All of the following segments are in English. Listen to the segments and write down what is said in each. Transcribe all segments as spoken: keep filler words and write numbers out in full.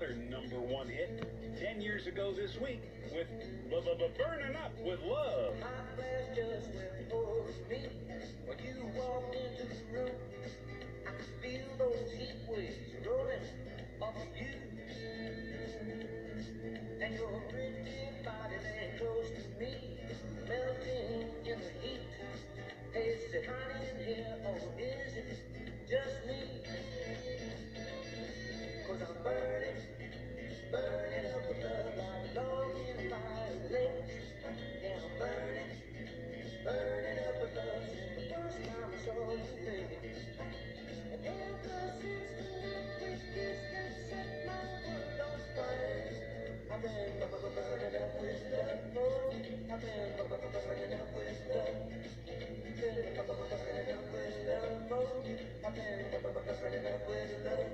another number one hit ten years ago this week with Burning Up with Love. My flash just went over me when you walked into the room. I could feel those heat waves rolling off of you. And your pretty body lay close to me, melting in the heat. Hey, is it honey in here, or is it just me? Cause I'm burning, burning up with love like a dog in a fire blaze. Yeah, I'm burning, burning up with love since the first time I saw you, baby. And ever since the night we kissed that set my world on fire. I've been burning up with love, oh, I've been burning up with love. I've been burning up with love, oh, I've been burning up with love.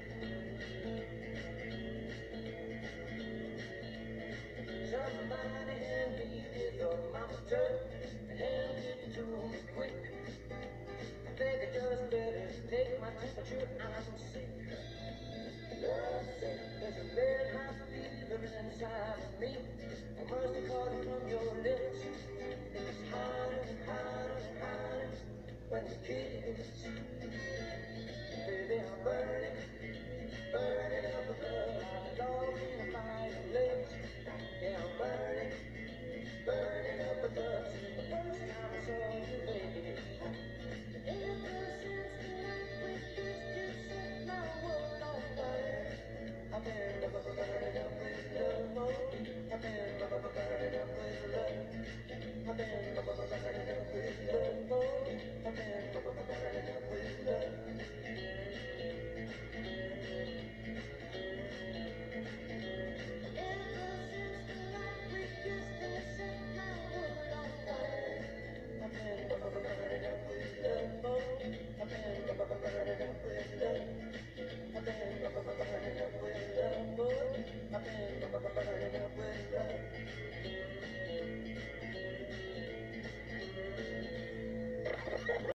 Somebody hand me this old mama's truck and hand it to me quick. I think I just better take my temperature. I'm sick, love sick. There's a red hot fever inside of me. I must have caught it from your lips. It gets hotter and hotter and hotter when we kiss. Baby, I'm burning, burning up with love like a dog in a fire blaze. Yeah, I'm burning, burning up with love since the first time I saw you, baby. Ever since the night we kissed, you set my world on fire. I've been burning up with love, oh, I've been burning up with love. I've been